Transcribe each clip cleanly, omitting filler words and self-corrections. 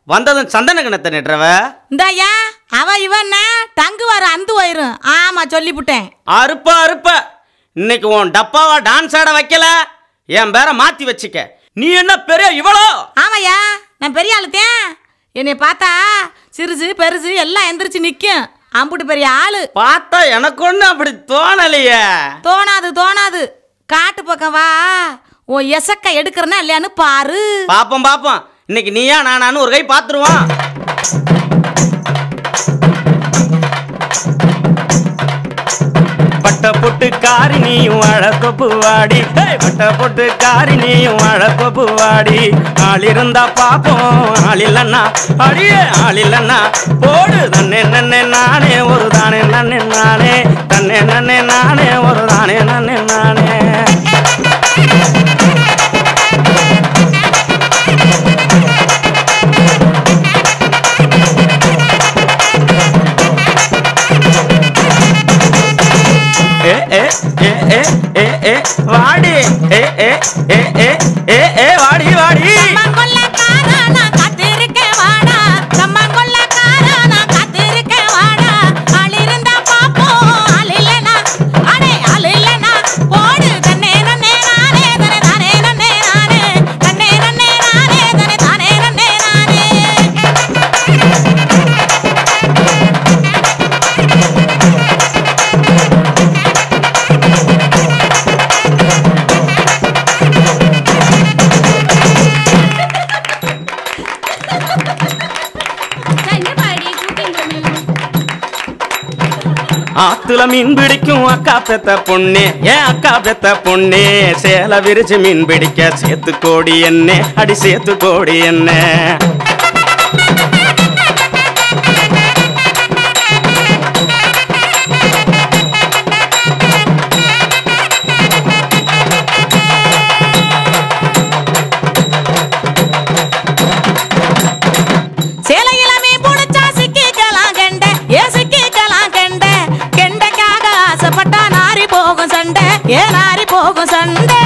வந்ததும் சந்தன கிணத்தை நெட்டுறவ இந்தாயா அவ இவன்னா டங்கு வர அந்து வயிரும். ஆமா சொல்லிவிட்டேன். அறுப்ப இன்னைக்கு உன் டப்பாவா டான்ஸ் ஆட வைக்கல, என் பேரை மாத்தி வச்சுக்க. நீ என்ன பெரிய இவளோ? ஆமாயா நான் பெரிய ஆளுத்தேன். என்னை பார்த்தா சிறுசு பெருசு எல்லாம் எந்திரிச்சு நிற்கும். அம்புட்டு பெரிய ஆளு பார்த்தா எனக்கு ஒண்ணு அப்படி தோணலையே. தோணாது. காட்டு பக்கம் வா, உன் எசக்க எடுக்கிறனா இல்லையான்னு பாரு. பாப்போம் இன்னைக்கு நீயா நானான்னு ஒரு கை பாத்துருவான். பட்ட பொட்டு காரி நீயும் அழகொப்பு வாடி, பட்ட பொட்டு காரி நீயும் அழகொப்பு வாடி. ஆள் இருந்தா பாப்போம், ஆள் இல்லன்னா அடியே ஆள் இல்லன்னா போடு. தன்னே நன்னே நானே ஒரு தானே நன்னே நானே, தன்னே நன்னே நானே ஒரு தானே நன்னே நானே. வாடி வாடி வாடி ஆத்துல மீன் பிடிக்கும் அக்கா பெத்த பொண்ணு, ஏன் அக்கா பெத்த பொண்ணு. சேல விரிச்சு மீன் பிடிக்க சேத்து கோடி என்ன அடி சேத்து கோடி என்ன. ஏனாரி போகும் சண்டை.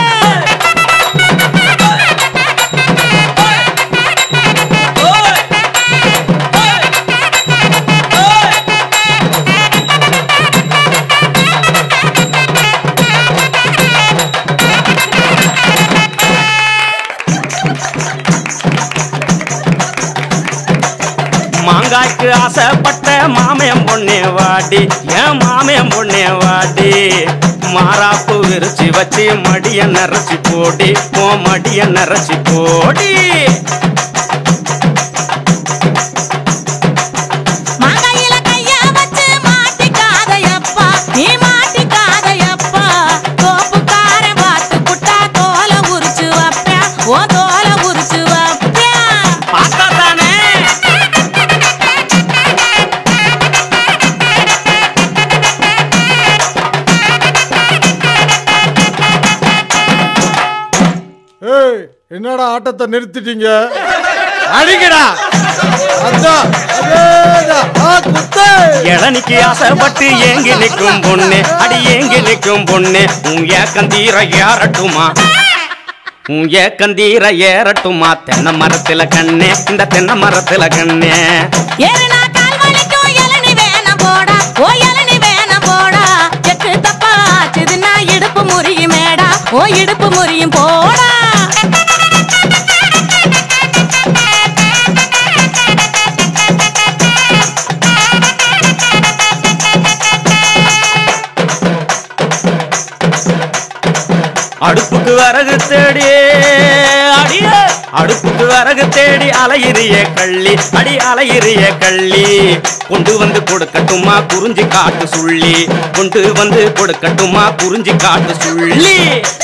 மாங்காய்க்கு ஆசைப்பட்ட மாமயம் பொண்ணே வாடி, ஏன் மாமயம் பொண்ணே வாடி. மாறாப்பு விரிச்சு வச்சு மடிய நரைச்சி போடி, போ மடிய நரைச்சி போடி. மாங்காயில கைய வச்சு மாட்டிக்காதையப்பா, நீ மாட்டிக்காதையப்பா. தோப்புக்காரன் பார்த்து புட்டா தோலை உரிச்சு வைப்பேன், ஓ தோலை உரிச்சு வைப்பேன். பார்த்தா தானே என்னடா ஆட்டத்தை நிறுத்திட்டீங்க? அடிக்கடா. இளநிக்கு ஆசைப்பட்டு ஏங்கி நிற்கும் பொண்ணு, அடி ஏங்கி நிற்கும் பொண்ணு. உன் ஏக்கந்தீர ஏறட்டுமா, உன் ஏக்கந்தீர ஏறட்டுமா. தென்னை மரத்துல கண்ணே, இந்த தென்னை மரத்துல கண்ணே. ஏறுனா கால் வலிக்கும் இளநி வேணாம் போடா, ஓ இளநி வேணாம் போடா. எக்கு தப்பா ஆச்சுதுன்னா இடுப்பு முறியும் மேடா, ஓ இடுப்பு முறியும் போடா. அடுப்புக்கு வரகு தேடி அடிய, அடுப்புக்கு வரகு தேடி அலையிறிய கள்ளி, அடி அலையிறிய கள்ளி. கொண்டு வந்து கொடுக்கட்டுமா குறிஞ்சி காட்டு சுள்ளி, கொண்டு வந்து கொடுக்கட்டுமா குறிஞ்சி காட்டு சுள்ளி.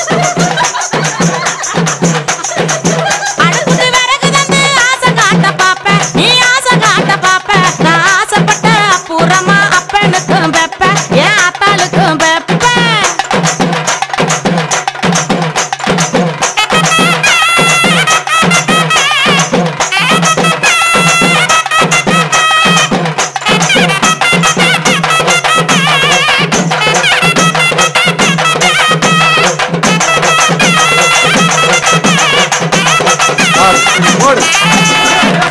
அடுப்புக்கு விறகு தந்து ஆசை காட்ட பாப்ப, நீ ஆசை காட்ட பாப்ப. நான் ஆசைப்பட்ட அப்புறமா அப்பனுக்கும் பெப்ப, என் அத்தாளுக்கும் பெப்ப. ஓடு